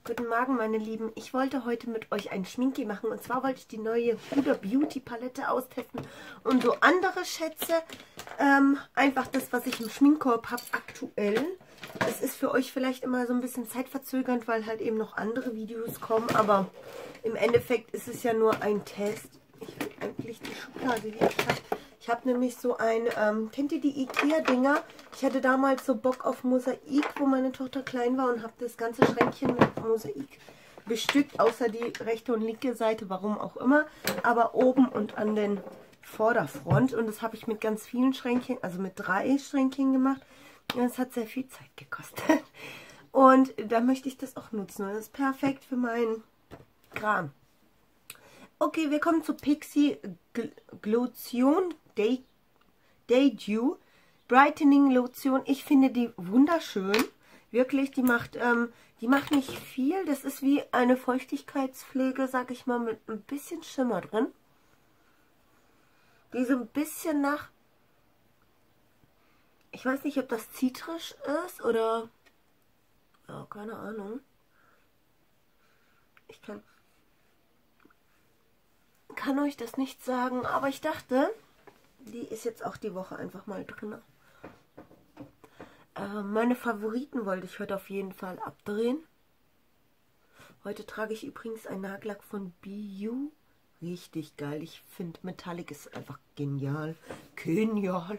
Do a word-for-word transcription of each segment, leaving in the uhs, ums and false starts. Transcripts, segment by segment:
Guten Morgen, meine Lieben. Ich wollte heute mit euch ein Schminki machen. Und zwar wollte ich die neue Huda Beauty Palette austesten. Und so andere Schätze. Ähm, einfach das, was ich im Schminkkorb habe aktuell. Es ist für euch vielleicht immer so ein bisschen zeitverzögernd, weil halt eben noch andere Videos kommen. Aber im Endeffekt ist es ja nur ein Test. Ich will eigentlich die Schublade, die ich habe. Ich habe nämlich so ein, ähm, kennt ihr die Ikea-Dinger? Ich hatte damals so Bock auf Mosaik, wo meine Tochter klein war und habe das ganze Schränkchen mit Mosaik bestückt, außer die rechte und linke Seite, warum auch immer. Aber oben und an den Vorderfront. Und das habe ich mit ganz vielen Schränkchen, also mit drei Schränkchen gemacht. Und das hat sehr viel Zeit gekostet. Und da möchte ich das auch nutzen. Und das ist perfekt für meinen Kram. Okay, wir kommen zu Pixi Glotion Day, Day Dew Brightening Lotion. Ich finde die wunderschön. Wirklich, die macht, ähm, die macht nicht viel. Das ist wie eine Feuchtigkeitspflege, sag ich mal, mit ein bisschen Schimmer drin. Die so ein bisschen nach, ich weiß nicht, ob das zitrisch ist oder, ja, keine Ahnung. Ich kann, kann euch das nicht sagen, aber ich dachte, die ist jetzt auch die Woche einfach mal drin. Äh, meine Favoriten wollte ich heute auf jeden Fall abdrehen. Heute trage ich übrigens einen Nagellack von B U. Richtig geil. Ich finde Metallic ist einfach genial. Genial.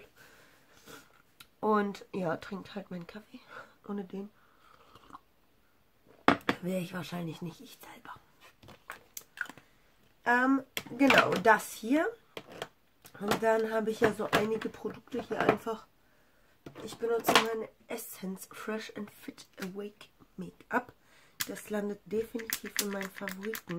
Und ja, trinkt halt meinen Kaffee. Ohne den wäre ich wahrscheinlich nicht ich selber. Ähm, genau, das hier. Und dann habe ich ja so einige Produkte hier einfach. Ich benutze meine Essence Fresh and Fit Awake Make-up. Das landet definitiv in meinen Favoriten.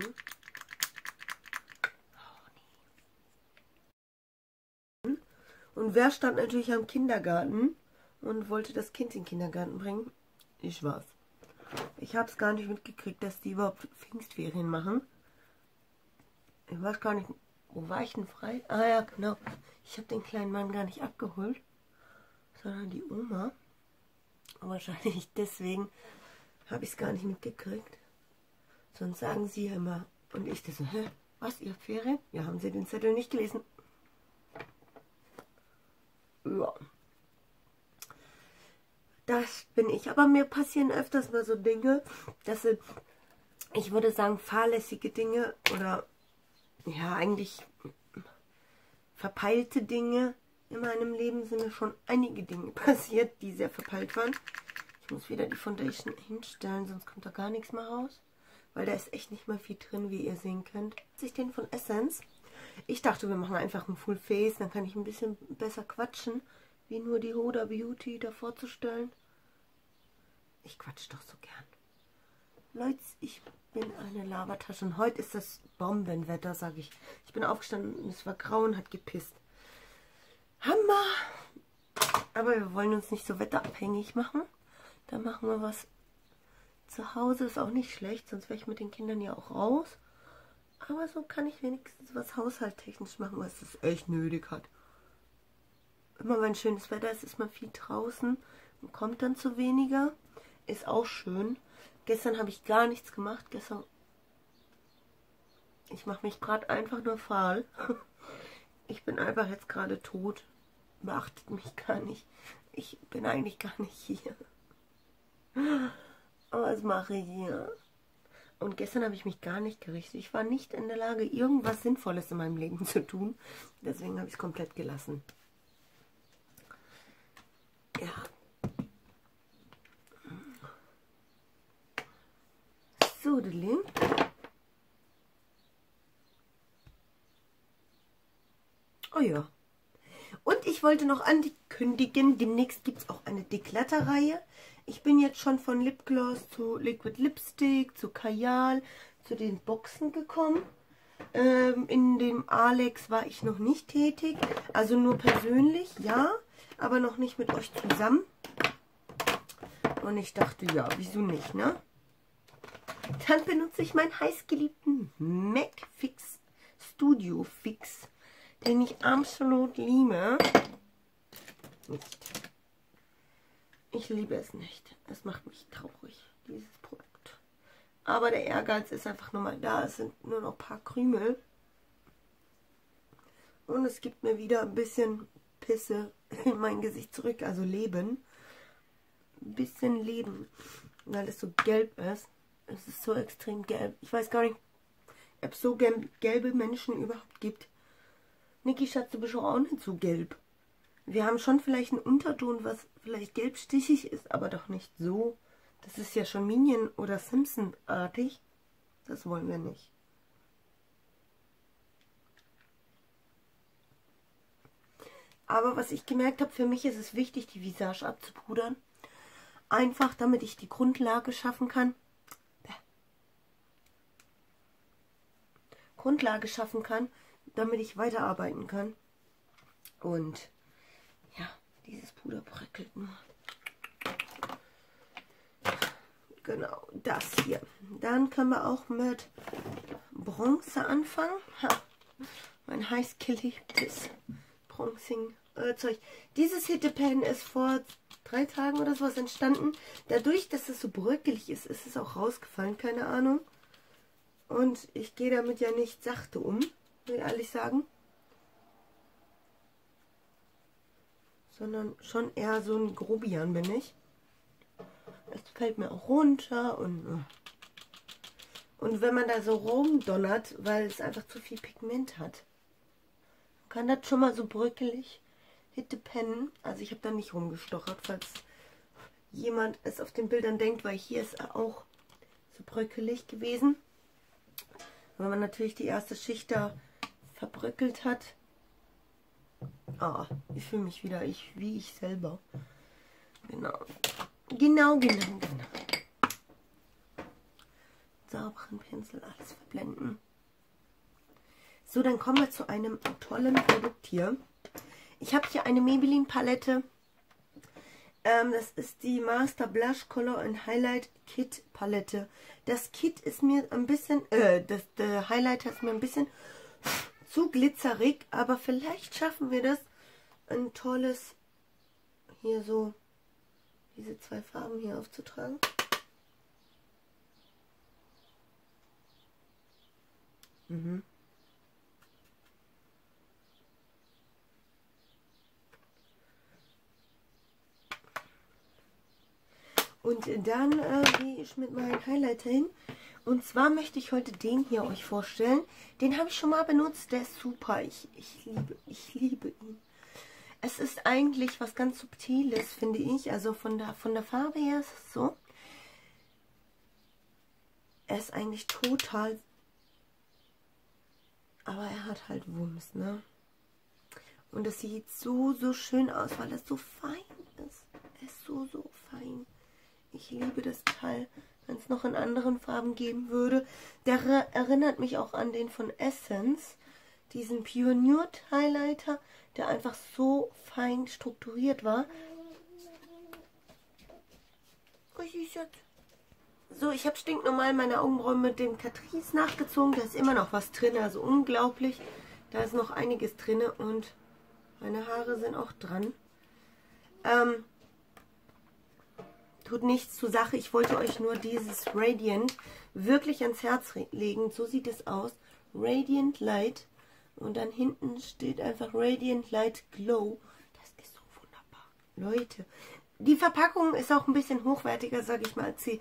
Und wer stand natürlich am Kindergarten und wollte das Kind in den Kindergarten bringen? Ich war's. Ich habe es gar nicht mitgekriegt, dass die überhaupt Pfingstferien machen. Ich weiß gar nicht, wo war ich denn frei? Ah ja, genau. Ich habe den kleinen Mann gar nicht abgeholt, sondern die Oma. Und wahrscheinlich deswegen habe ich es gar nicht mitgekriegt. Sonst sagen sie ja immer. Und ich das so, hä? Was, ihr habt Ferien? Ja, haben sie den Zettel nicht gelesen? Ja. Das bin ich. Aber mir passieren öfters mal so Dinge, das sind, ich würde sagen, fahrlässige Dinge oder ja, eigentlich verpeilte Dinge. In meinem Leben sind mir schon einige Dinge passiert, die sehr verpeilt waren. Ich muss wieder die Foundation hinstellen, sonst kommt da gar nichts mehr raus. Weil da ist echt nicht mal viel drin, wie ihr sehen könnt. Ich den von Essence. Ich dachte, wir machen einfach ein Full Face, dann kann ich ein bisschen besser quatschen, wie nur die Huda Beauty da vorzustellen. Ich quatsch doch so gern. Leute, ich bin eine Labertasche und heute ist das Bombenwetter, sage ich. Ich bin aufgestanden und es war grau und hat gepisst. Hammer! Aber wir wollen uns nicht so wetterabhängig machen. Da machen wir was zu Hause, ist auch nicht schlecht, sonst wäre ich mit den Kindern ja auch raus. Aber so kann ich wenigstens was haushalttechnisch machen, was es echt nötig hat. Immer wenn schönes Wetter ist, ist man viel draußen und kommt dann zu weniger. Ist auch schön. Gestern habe ich gar nichts gemacht. Gestern. Ich mache mich gerade einfach nur faul. Ich bin einfach jetzt gerade tot. Beachtet mich gar nicht. Ich bin eigentlich gar nicht hier. Aber was mache ich hier? Und gestern habe ich mich gar nicht gerichtet. Ich war nicht in der Lage, irgendwas Sinnvolles in meinem Leben zu tun. Deswegen habe ich es komplett gelassen. Ja. So, Deli. Oh ja. Und ich wollte noch ankündigen, demnächst gibt es auch eine Deklatterreihe. Ich bin jetzt schon von Lipgloss zu Liquid Lipstick, zu Kajal, zu den Boxen gekommen. Ähm, in dem Alex war ich noch nicht tätig, also nur persönlich, ja, aber noch nicht mit euch zusammen. Und ich dachte, ja, wieso nicht, ne? Dann benutze ich meinen heißgeliebten MAC Fix Studio Fix, den ich absolut liebe. Nicht. Ich liebe es nicht. Es macht mich traurig, dieses Produkt. Aber der Ehrgeiz ist einfach nur mal da. Es sind nur noch ein paar Krümel. Und es gibt mir wieder ein bisschen Pisse in mein Gesicht zurück. Also Leben. Ein bisschen Leben. Weil es so gelb ist. Es ist so extrem gelb. Ich weiß gar nicht, ob es so gelbe Menschen überhaupt gibt. Niki, Schatz, du bist auch nicht so gelb. Wir haben schon vielleicht einen Unterton, was vielleicht gelbstichig ist, aber doch nicht so. Das ist ja schon Minion- oder Simpson-artig. Das wollen wir nicht. Aber was ich gemerkt habe, für mich ist es wichtig, die Visage abzupudern. Einfach, damit ich die Grundlage schaffen kann. Grundlage schaffen kann, damit ich weiterarbeiten kann. Und ja, dieses Puder bröckelt nur. Genau, das hier. Dann können wir auch mit Bronze anfangen. Ha, mein heiß geliebtes Bronzing-Zeug. Dieses Hittepen ist vor drei Tagen oder sowas entstanden. Dadurch, dass es so bröckelig ist, ist es auch rausgefallen, keine Ahnung. Und ich gehe damit ja nicht sachte um, will ich ehrlich sagen. Sondern schon eher so ein Grobian bin ich. Es fällt mir auch runter und und wenn man da so rumdonnert, weil es einfach zu viel Pigment hat, kann das schon mal so bröckelig Hittepen. Also ich habe da nicht rumgestochert, falls jemand es auf den Bildern denkt, weil hier ist er auch so bröckelig gewesen. Wenn man natürlich die erste Schicht da verbröckelt hat. Ah, ich fühle mich wieder ich, wie ich selber. Genau. Genau, genau, genau. Sauberen Pinsel, alles verblenden. So, dann kommen wir zu einem tollen Produkt hier. Ich habe hier eine Maybelline Palette. Ähm, das ist die Master Blush Color and Highlight Kit Palette. Das Kit ist mir ein bisschen, äh, das der Highlighter ist mir ein bisschen zu glitzerig, aber vielleicht schaffen wir das, ein tolles, hier so, diese zwei Farben hier aufzutragen. Mhm. Und dann äh, gehe ich mit meinem Highlighter hin. Und zwar möchte ich heute den hier euch vorstellen. Den habe ich schon mal benutzt. Der ist super. Ich, ich, liebe, ich liebe ihn. Es ist eigentlich was ganz Subtiles, finde ich. Also von der, von der Farbe her ist es so. Er ist eigentlich total... Aber er hat halt Wumms, ne? Und es sieht so, so schön aus, weil es so fein ist. Er ist so, so fein. Ich liebe das Teil. Wenn es noch in anderen Farben geben würde. Der erinnert mich auch an den von Essence. Diesen Pure Nude Highlighter, der einfach so fein strukturiert war. Oh, so, ich habe stinknormal meine Augenbrauen mit dem Catrice nachgezogen. Da ist immer noch was drin, also unglaublich. Da ist noch einiges drin und meine Haare sind auch dran. Ähm... Tut nichts zur Sache. Ich wollte euch nur dieses Radiant wirklich ans Herz legen. So sieht es aus. Radiant Light. Und dann hinten steht einfach Radiant Light Glow. Das ist so wunderbar. Leute, die Verpackung ist auch ein bisschen hochwertiger, sage ich mal, als die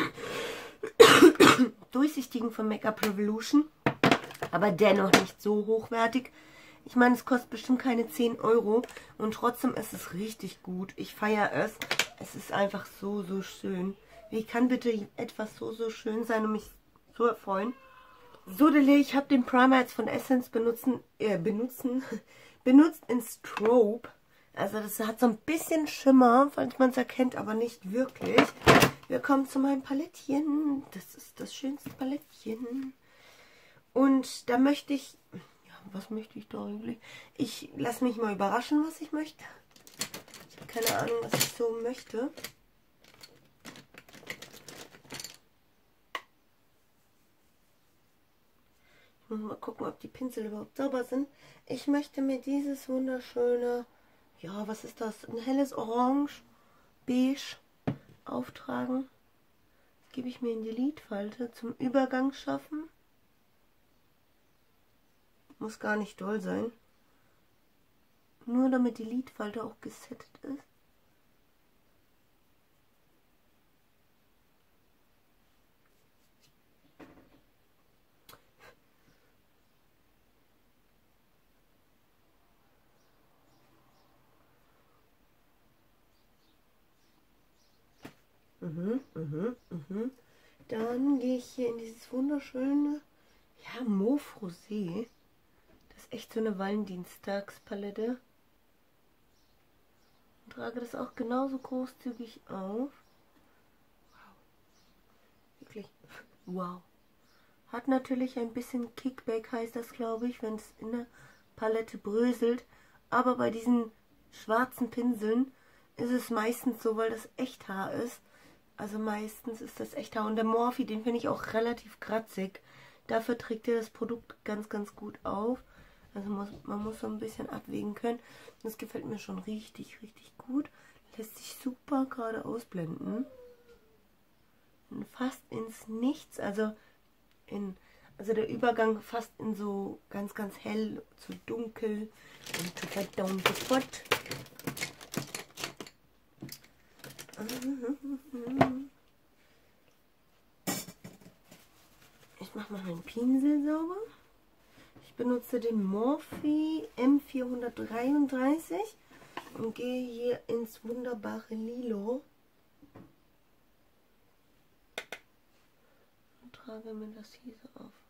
durchsichtigen von Make-up Revolution. Aber dennoch nicht so hochwertig. Ich meine, es kostet bestimmt keine zehn Euro. Und trotzdem ist es richtig gut. Ich feiere es. Es ist einfach so, so schön. Wie kann bitte etwas so, so schön sein und mich so erfreuen? So, ich habe den Primer jetzt von Essence benutzen, äh, benutzen, benutzt in Strobe. Also das hat so ein bisschen Schimmer, falls man es erkennt, aber nicht wirklich. Wir kommen zu meinem Palettchen. Das ist das schönste Palettchen. Und da möchte ich... Ja, was möchte ich da eigentlich? Ich lasse mich mal überraschen, was ich möchte. Keine Ahnung, was ich so möchte. Ich muss mal gucken, ob die Pinsel überhaupt sauber sind. Ich möchte mir dieses wunderschöne, ja, was ist das? Ein helles Orange, Beige auftragen. Gebe ich mir in die Lidfalte zum Übergang schaffen. Muss gar nicht doll sein. Nur damit die Lidfalte auch gesettet ist. Mhm, mhm, mhm. Dann gehe ich hier in dieses wunderschöne, ja, Mauve Rosé. Das ist echt so eine Valentinstagspalette. Und trage das auch genauso großzügig auf. Wow. Wirklich, wow. Hat natürlich ein bisschen Kickback, heißt das, glaube ich, wenn es in der Palette bröselt. Aber bei diesen schwarzen Pinseln ist es meistens so, weil das Echthaar ist. Also meistens ist das Echthaar. Und der Morphe, den finde ich auch relativ kratzig. Dafür trägt er das Produkt ganz, ganz gut auf. Also muss, man muss so ein bisschen abwägen können. Das gefällt mir schon richtig, richtig gut. Lässt sich super gerade ausblenden. Und fast ins Nichts. Also, in, also der Übergang fast in so ganz, ganz hell zu dunkel und so weiter und so fort. Ich mache mal meinen Pinsel sauber. Ich benutze den Morphe M vierhundertdreiunddreißig und gehe hier ins wunderbare Lilo und trage mir das hier so auf.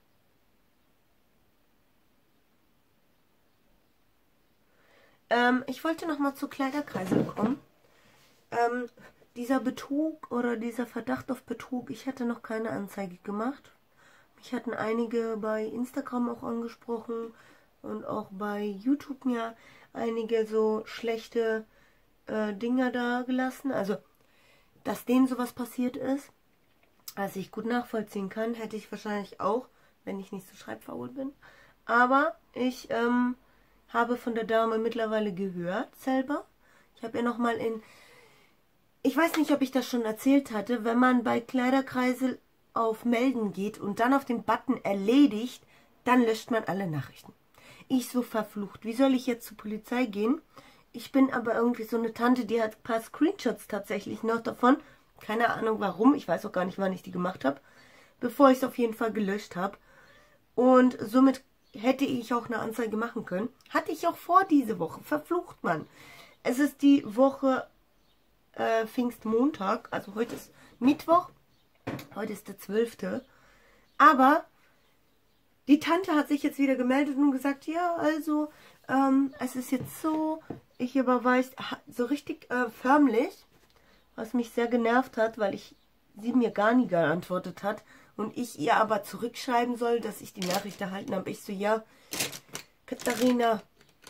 Ähm, ich wollte noch mal zu Kleiderkreisel kommen. Ähm, dieser Betrug oder dieser Verdacht auf Betrug, ich hatte noch keine Anzeige gemacht. Mich hatten einige bei Instagram auch angesprochen und auch bei YouTube mir einige so schlechte äh, Dinger da gelassen. Also, dass denen sowas passiert ist, was ich gut nachvollziehen kann, hätte ich wahrscheinlich auch, wenn ich nicht so schreibfaul bin. Aber ich ähm, habe von der Dame mittlerweile gehört selber. Ich habe ihr nochmal in... Ich weiß nicht, ob ich das schon erzählt hatte, wenn man bei Kleiderkreisel auf Melden geht und dann auf den Button erledigt, dann löscht man alle Nachrichten. Ich so verflucht. Wie soll ich jetzt zur Polizei gehen? Ich bin aber irgendwie so eine Tante, die hat ein paar Screenshots tatsächlich noch davon. Keine Ahnung warum. Ich weiß auch gar nicht, wann ich die gemacht habe. Bevor ich es auf jeden Fall gelöscht habe. Und somit hätte ich auch eine Anzeige machen können. Hatte ich auch vor diese Woche. Verflucht, Mann. Es ist die Woche äh, Pfingstmontag. Also heute ist Mittwoch. Heute ist der zwölfte. Aber die Tante hat sich jetzt wieder gemeldet und gesagt, ja, also, ähm, es ist jetzt so, ich überweise so richtig äh, förmlich, was mich sehr genervt hat, weil ich sie mir gar nie geantwortet hat und ich ihr aber zurückschreiben soll, dass ich die Nachricht erhalten habe. Ich so, ja, Katharina,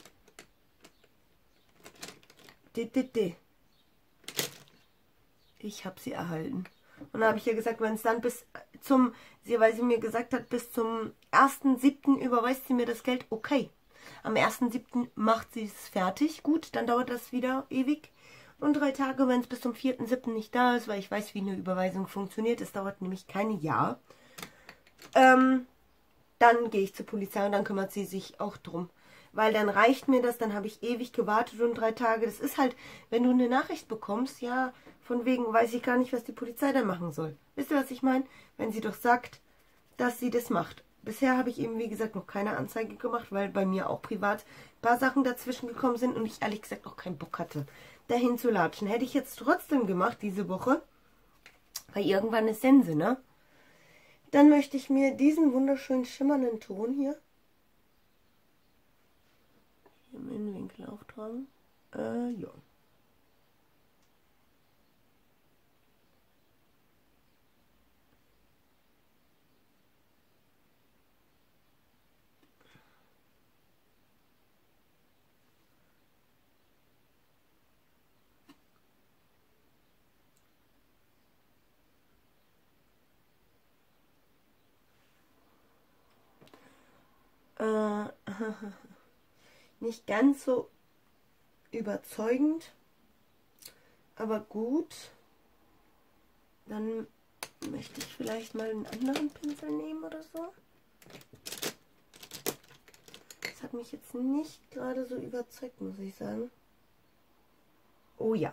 ich habe sie erhalten. Und dann habe ich ihr gesagt, wenn es dann bis zum, sie, weil sie mir gesagt hat, bis zum ersten siebten überweist sie mir das Geld, okay. Am ersten siebten macht sie es fertig, gut, dann dauert das wieder ewig. Und drei Tage, wenn es bis zum vierten siebten nicht da ist, weil ich weiß, wie eine Überweisung funktioniert, es dauert nämlich kein Jahr, ähm, dann gehe ich zur Polizei und dann kümmert sie sich auch drum. Weil dann reicht mir das, dann habe ich ewig gewartet und drei Tage. Das ist halt, wenn du eine Nachricht bekommst, ja, von wegen weiß ich gar nicht, was die Polizei da machen soll. Wisst ihr, was ich meine? Wenn sie doch sagt, dass sie das macht. Bisher habe ich eben, wie gesagt, noch keine Anzeige gemacht, weil bei mir auch privat ein paar Sachen dazwischen gekommen sind und ich ehrlich gesagt auch keinen Bock hatte, dahin zu latschen. Hätte ich jetzt trotzdem gemacht diese Woche, weil irgendwann ist Sense, ne? Dann möchte ich mir diesen wunderschönen schimmernden Ton hier im Innenwinkel auftragen. Äh, ja. Äh, nicht ganz so überzeugend, aber gut. Dann Möchte ich vielleicht mal einen anderen Pinsel nehmen oder so? Das hat mich jetzt nicht gerade so überzeugt, muss ich sagen. Oh ja.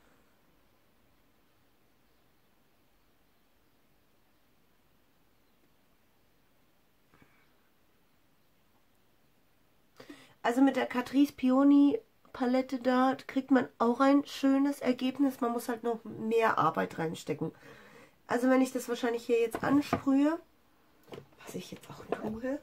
Also mit der Catrice Peony Palette da kriegt man auch ein schönes Ergebnis. Man muss halt noch mehr Arbeit reinstecken. Also wenn ich das wahrscheinlich hier jetzt ansprühe, was ich jetzt auch tue,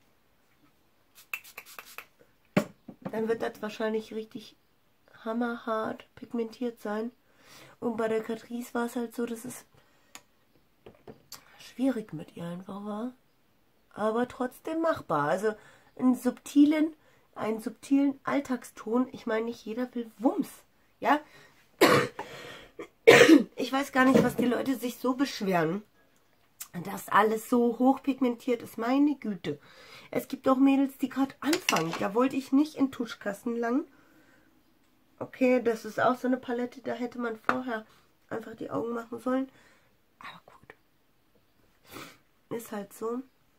dann wird das wahrscheinlich richtig hammerhart pigmentiert sein. Und bei der Catrice war es halt so, dass es schwierig mit ihr einfach war. Aber trotzdem machbar. Also einen subtilen, einen subtilen Alltagston. Ich meine, nicht jeder will Wumms. Ja? Ich weiß gar nicht, was die Leute sich so beschweren, dass alles so hochpigmentiert ist. Meine Güte. Es gibt auch Mädels, die gerade anfangen. Da wollte ich nicht in Tuschkasten lang. Okay, das ist auch so eine Palette, da hätte man vorher einfach die Augen machen sollen. Aber gut. Ist halt so.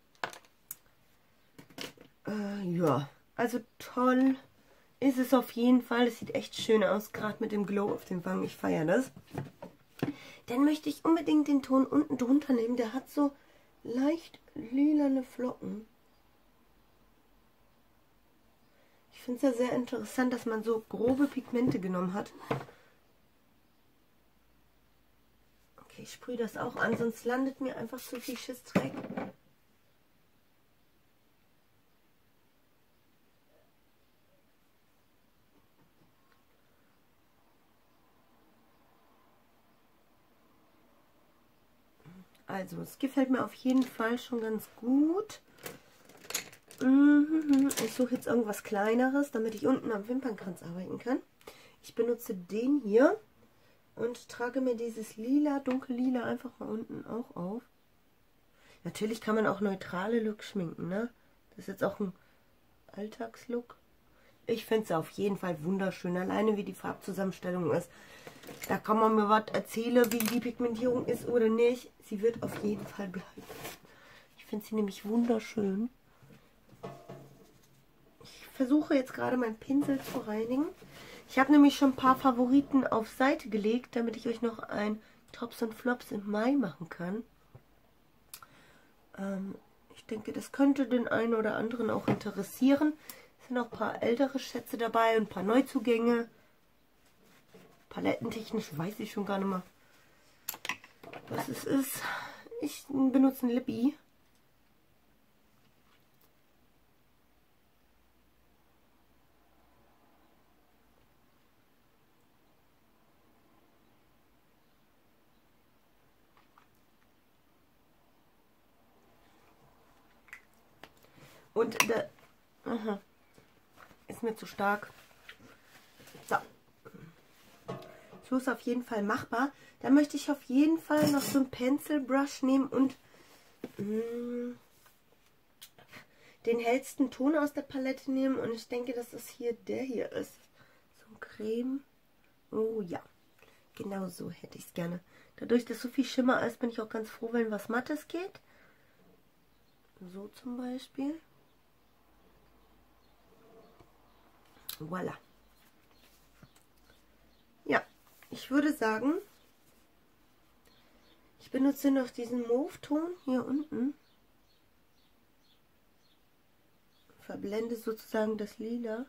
Äh, ja, also toll ist es auf jeden Fall. Es sieht echt schön aus, gerade mit dem Glow auf den Wangen. Ich feiere das. Dann möchte ich unbedingt den Ton unten drunter nehmen. Der hat so leicht lilane Flocken. Ich finde es ja sehr interessant, dass man so grobe Pigmente genommen hat. Okay, ich sprühe das auch an, sonst landet mir einfach zu viel Schissdreck. Also, es gefällt mir auf jeden Fall schon ganz gut. Ich suche jetzt irgendwas Kleineres, damit ich unten am Wimpernkranz arbeiten kann. Ich benutze den hier und trage mir dieses lila, dunkellila einfach mal unten auch auf. Natürlich kann man auch neutrale Look schminken, ne? Das ist jetzt auch ein Alltagslook. Ich finde es auf jeden Fall wunderschön, alleine wie die Farbzusammenstellung ist. Da kann man mir was erzählen, wie die Pigmentierung ist oder nicht. Sie wird auf jeden Fall bleiben. Ich finde sie nämlich wunderschön. Ich versuche jetzt gerade meinen Pinsel zu reinigen. Ich habe nämlich schon ein paar Favoriten auf Seite gelegt, damit ich euch noch ein Tops und Flops im Mai machen kann. Ähm, ich denke, das könnte den einen oder anderen auch interessieren. Es sind auch ein paar ältere Schätze dabei und ein paar Neuzugänge. Palettentechnisch weiß ich schon gar nicht mehr, was es ist. Ich benutze ein Lippy. Und der aha, ist mir zu stark. So. So ist auf jeden Fall machbar. Dann möchte ich auf jeden Fall noch so ein Pencil Brush nehmen und mh, den hellsten Ton aus der Palette nehmen. Und ich denke, dass es hier der hier ist. So ein Creme. Oh ja, genau so hätte ich es gerne. Dadurch, dass so viel Schimmer ist, bin ich auch ganz froh, wenn was Mattes geht. So zum Beispiel. Voila. Ja, ich würde sagen, ich benutze noch diesen Mauve-Ton hier unten. Verblende sozusagen das Lila.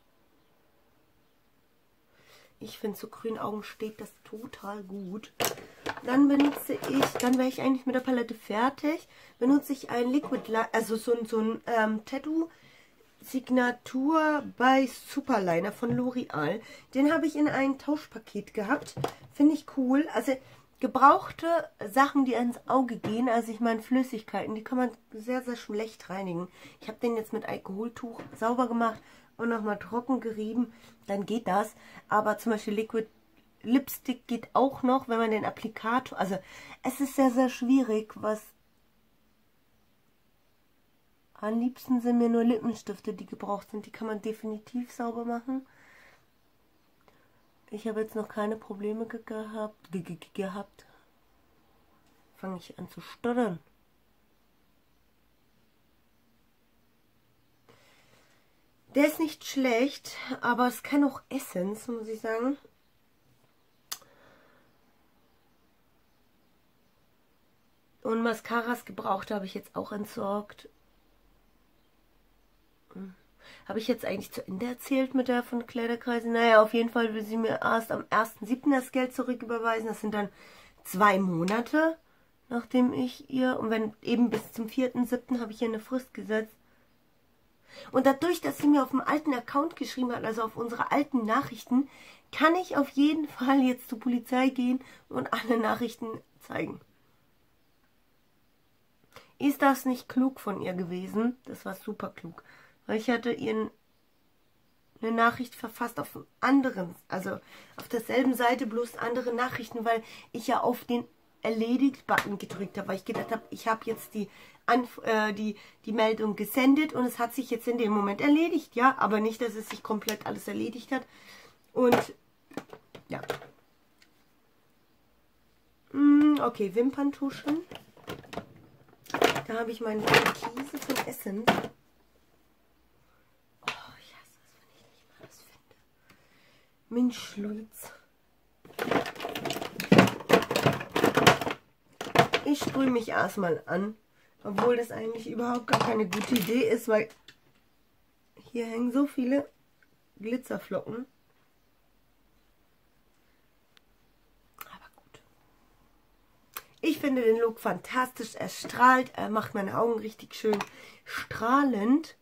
Ich finde, zu grünen Augen steht das total gut. Dann benutze ich, dann wäre ich eigentlich mit der Palette fertig, benutze ich ein Liquid, also so, so ein ähm, Tattoo Signatur bei Superliner von L'Oreal. Den habe ich in ein Tauschpaket gehabt. Finde ich cool. Also gebrauchte Sachen, die ans Auge gehen, also ich meine Flüssigkeiten, die kann man sehr, sehr schlecht reinigen. Ich habe den jetzt mit Alkoholtuch sauber gemacht und nochmal trocken gerieben. Dann geht das. Aber zum Beispiel Liquid Lipstick geht auch noch, wenn man den Applikator... Also es ist sehr, sehr schwierig, was... Am liebsten sind mir nur Lippenstifte, die gebraucht sind. Die kann man definitiv sauber machen. Ich habe jetzt noch keine Probleme ge gehabt, ge ge gehabt. fange ich an zu stottern. Der ist nicht schlecht, aber es kann auch Essence, muss ich sagen. Und Mascaras gebraucht habe ich jetzt auch entsorgt. Hm. Habe ich jetzt eigentlich zu Ende erzählt mit der von Kleiderkreise? Naja, auf jeden Fall will sie mir erst am ersten siebten das Geld zurücküberweisen. Das sind dann zwei Monate, nachdem ich ihr... Und wenn eben bis zum vierten siebten habe ich ihr eine Frist gesetzt. Und dadurch, dass sie mir auf dem alten Account geschrieben hat, also auf unsere alten Nachrichten, kann ich auf jeden Fall jetzt zur Polizei gehen und alle Nachrichten zeigen. Ist das nicht klug von ihr gewesen? Das war super klug. Weil ich hatte ihr eine Nachricht verfasst auf einem anderen, also auf derselben Seite, bloß andere Nachrichten, weil ich ja auf den Erledigt-Button gedrückt habe, weil ich gedacht habe, ich habe jetzt die, Anf äh, die, die Meldung gesendet und es hat sich jetzt in dem Moment erledigt, ja, aber nicht, dass es sich komplett alles erledigt hat. Und ja. Mm, okay, Wimperntuschen. Da habe ich meine Türkise von Essence. Oh, ich hasse es, wenn ich nicht mal das finde. Minzschlutz. Ich sprühe mich erstmal an, obwohl das eigentlich überhaupt gar keine gute Idee ist, weil hier hängen so viele Glitzerflocken. Aber gut. Ich finde den Look fantastisch. Er strahlt, er macht meine Augen richtig schön strahlend.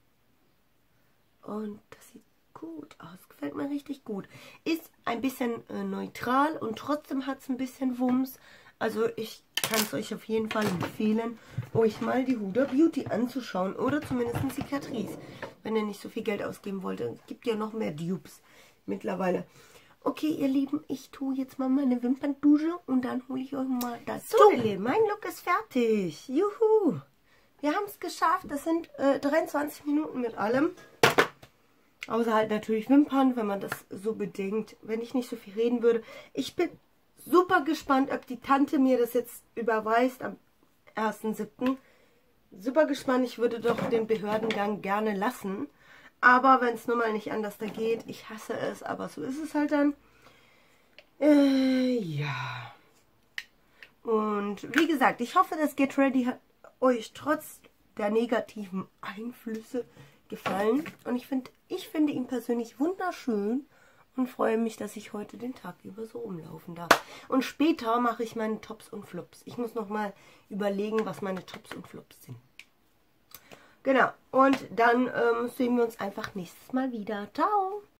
Und das sieht gut aus. Gefällt mir richtig gut. Ist ein bisschen äh, neutral und trotzdem hat es ein bisschen Wumms. Also ich kann es euch auf jeden Fall empfehlen, euch mal die Huda Beauty anzuschauen. Oder zumindest die Catrice, wenn ihr nicht so viel Geld ausgeben wollt. Es gibt ja noch mehr Dupes mittlerweile. Okay, ihr Lieben, ich tue jetzt mal meine Wimperntusche und dann hole ich euch mal das. So, ihr Lieben, mein Look ist fertig. Juhu! Wir haben es geschafft. Das sind äh, dreiundzwanzig Minuten mit allem. Außer halt natürlich Wimpern, wenn man das so bedenkt. Wenn ich nicht so viel reden würde. Ich bin super gespannt, ob die Tante mir das jetzt überweist am ersten siebten Super gespannt. Ich würde doch den Behördengang gerne lassen. Aber wenn es nun mal nicht anders da geht, ich hasse es, aber so ist es halt dann. Äh, ja. Und wie gesagt, ich hoffe, das Get Ready hat euch trotz der negativen Einflüsse gefallen. Und ich finde, ich finde ihn persönlich wunderschön und freue mich, dass ich heute den Tag über so rumlaufen darf. Und später mache ich meine Tops und Flops. Ich muss noch mal überlegen, was meine Tops und Flops sind. Genau, und dann ähm, sehen wir uns einfach nächstes Mal wieder. Ciao!